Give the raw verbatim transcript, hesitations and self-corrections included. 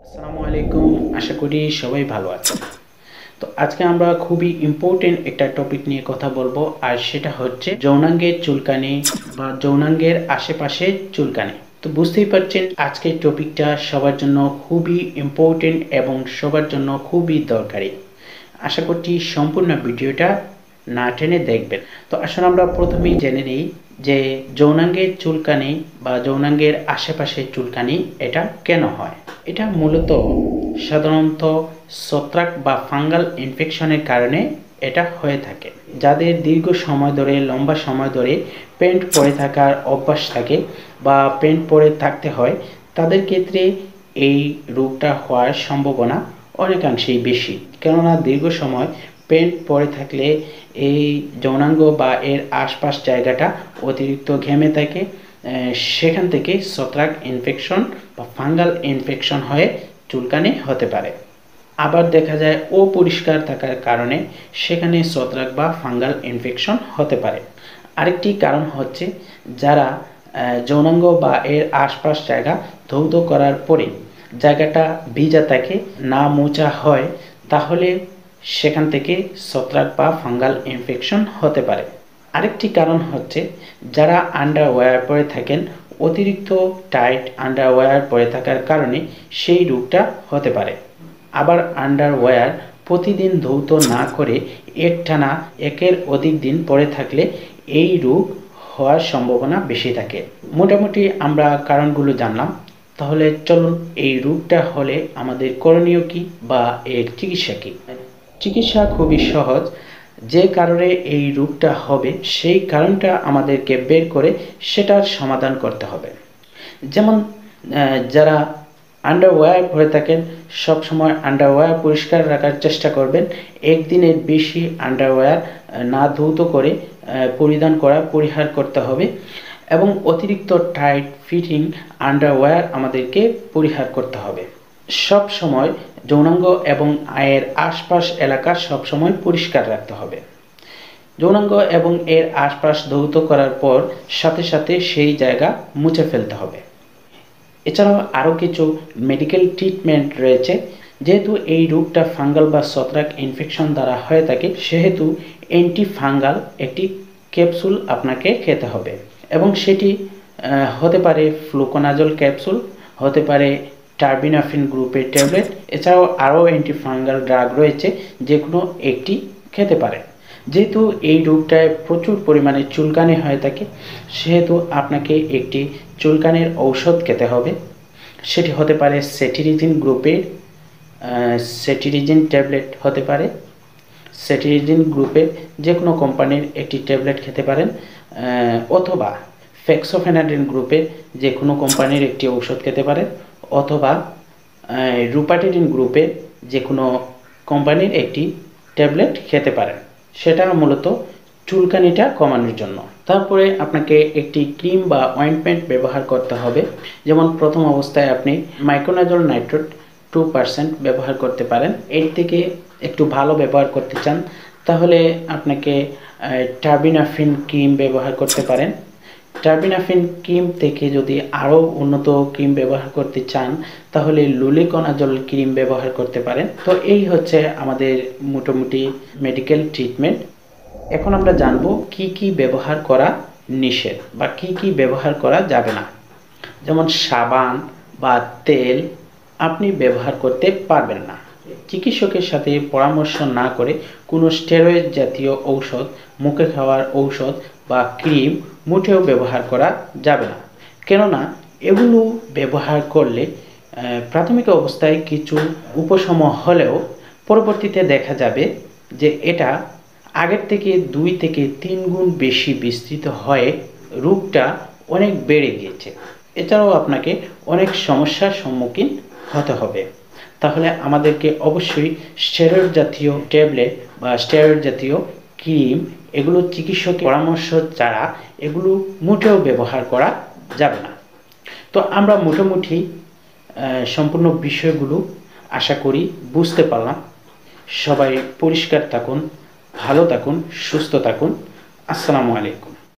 আসসালামু আলাইকুম। আশা করি সবাই ভালো আছেন। তো আজকে আমরা খুবই ইম্পর্টেন্ট একটা টপিক নিয়ে কথা বলবো, আর সেটা হচ্ছে যৌনাঙ্গের চুলকানি বা যৌনাঙ্গের আশেপাশে চুলকানি। তো বুঝতেই পারছেন আজকের টপিকটা সবার জন্য খুবই ইম্পর্টেন্ট এবং সবার জন্য খুবই দরকারি। আশা করছি সম্পূর্ণ ভিডিওটা না টেনে দেখবেন। তো আসলে আমরা প্রথমেই জেনে নিই যে যৌনাঙ্গের চুলকানি বা যৌনাঙ্গের আশেপাশে চুলকানি এটা কেন হয়। এটা মূলত সাধারণত ছত্রাক বা ফাঙ্গাল ইনফেকশনের কারণে এটা হয়ে থাকে। যাদের দীর্ঘ সময় ধরে লম্বা সময় ধরে প্যান্ট পরে থাকার অভ্যাস থাকে বা প্যান্ট পরে থাকতে হয়, তাদের ক্ষেত্রে এই রোগটা হওয়ার সম্ভাবনা অনেকাংশেই বেশি। কেননা দীর্ঘ সময় প্যান্ট পরে থাকলে এই যৌনাঙ্গ বা এর আশপাশ জায়গাটা অতিরিক্ত ঘেমে থাকে, সেখান থেকে ছত্রাক ইনফেকশন বা ফাঙ্গাল ইনফেকশন হয়ে চুলকানি হতে পারে। আবার দেখা যায় অপরিষ্কার থাকার কারণে সেখানে ছত্রাক বা ফাঙ্গাল ইনফেকশন হতে পারে। আরেকটি কারণ হচ্ছে যারা যৌনাঙ্গ বা এর আশপাশ জায়গা ধৌত করার পরে জায়গাটা ভিজা থাকে, না মোছা হয়, তাহলে সেখান থেকে ছত্রাক বা ফাঙ্গাল ইনফেকশন হতে পারে। আরেকটি কারণ হচ্ছে যারা আন্ডারওয়্যার পরে থাকেন, অতিরিক্ত টাইট আন্ডারওয়্যার পরে থাকার কারণে সেই রোগটা হতে পারে। আবার আন্ডারওয়্যার প্রতিদিন ধৌত না করে একটানা একের অধিক দিন পরে থাকলে এই রোগ হওয়ার সম্ভাবনা বেশি থাকে। মোটামুটি আমরা কারণগুলো জানলাম। তাহলে চলুন এই রোগটা হলে আমাদের করণীয় কি বা এর চিকিৎসা কী। চিকিৎসা খুবই সহজ। যে কারণে এই রোগটা হবে সেই কারণটা আমাদেরকে বের করে সেটার সমাধান করতে হবে। যেমন যারা আন্ডারওয়্যার পরে থাকেন, সবসময় আন্ডারওয়্যার পরিষ্কার রাখার চেষ্টা করবেন। একদিনের বেশি আন্ডারওয়্যার না ধৌত করে পরিধান করা পরিহার করতে হবে এবং অতিরিক্ত টাইট ফিটিং আন্ডারওয়্যার আমাদেরকে পরিহার করতে হবে। সব সময় যৌনাঙ্গ এবং এর আশপাশ এলাকা সবসময় পরিষ্কার রাখতে হবে। যৌনাঙ্গ এবং এর আশপাশ ধৌত করার পর সাথে সাথে সেই জায়গা মুছে ফেলতে হবে। এছাড়াও আরও কিছু মেডিকেল ট্রিটমেন্ট রয়েছে। যেহেতু এই রোগটা ফাঙ্গাল বা ছত্রাক ইনফেকশন দ্বারা হয়ে থাকে, সেহেতু অ্যান্টি ফাঙ্গাল একটি ক্যাপসুল আপনাকে খেতে হবে এবং সেটি হতে পারে ফ্লুকোনাজল ক্যাপসুল, হতে পারে টার্বিনাফিন গ্রুপের ট্যাবলেট। এছাড়াও আরও অ্যান্টিফাঙ্গাল ড্রাগ রয়েছে, যে কোনো একটি খেতে পারে। যেহেতু এই রোগটায় প্রচুর পরিমাণে চুলকানি হয়ে থাকে, সেহেতু আপনাকে একটি চুলকানির ঔষধ খেতে হবে। সেটি হতে পারে সেটিরিজিন গ্রুপের সেটিরিজিন ট্যাবলেট হতে পারে। সেটিরিজিন গ্রুপের যে কোনো কোম্পানির একটি ট্যাবলেট খেতে পারেন, অথবা ফেক্সোফেনাডিন গ্রুপের যে কোনো কোম্পানির একটি ঔষধ খেতে পারেন, অথবা রুপাটিডিন গ্রুপের যে কোনো কোম্পানির একটি ট্যাবলেট খেতে পারেন। সেটা মূলত চুলকানিটা কমানোর জন্য। তারপরে আপনাকে একটি ক্রিম বা অয়েন্টমেন্ট ব্যবহার করতে হবে। যেমন প্রথম অবস্থায় আপনি মাইক্রোনাজল নাইট্রেট টু পার্সেন্ট ব্যবহার করতে পারেন। এর থেকে একটু ভালো ব্যবহার করতে চান তাহলে আপনাকে টার্বিনাফিন ক্রিম ব্যবহার করতে পারেন। টার্বিনাফিন ক্রিম থেকে যদি আরও উন্নত ক্রিম ব্যবহার করতে চান তাহলে লুলিকোনাজল ক্রিম ব্যবহার করতে পারেন। তো এই হচ্ছে আমাদের মোটামুটি মেডিকেল ট্রিটমেন্ট। এখন আমরা জানব কি কি ব্যবহার করা নিষেধ বা কি কি ব্যবহার করা যাবে না। যেমন সাবান বা তেল আপনি ব্যবহার করতে পারবেন না। চিকিৎসকের সাথে পরামর্শ না করে কোনো স্টেরয়েড জাতীয় ঔষধ, মুখে খাওয়ার ঔষধ বা ক্রিম মোটেও ব্যবহার করা যাবে না। কেননা এগুলো ব্যবহার করলে প্রাথমিক অবস্থায় কিছু উপশম হলেও পরবর্তীতে দেখা যাবে যে এটা আগের থেকে দুই থেকে তিন গুণ বেশি বিস্তৃত হয়ে রোগটা অনেক বেড়ে গিয়েছে। এছাড়াও আপনাকে অনেক সমস্যার সম্মুখীন হতে হবে। তাহলে আমাদেরকে অবশ্যই স্টেরয়েড জাতীয় ট্যাবলেট বা স্টেরয়েড জাতীয় ক্রিম, এগুলো চিকিৎসকের পরামর্শ ছাড়া এগুলো মোটেও ব্যবহার করা যাবে না। তো আমরা মোটামুটি সম্পূর্ণ বিষয়গুলো আশা করি বুঝতে পারলাম। সবাই পরিষ্কার থাকুন, ভালো থাকুন, সুস্থ থাকুন। আসসালামু আলাইকুম।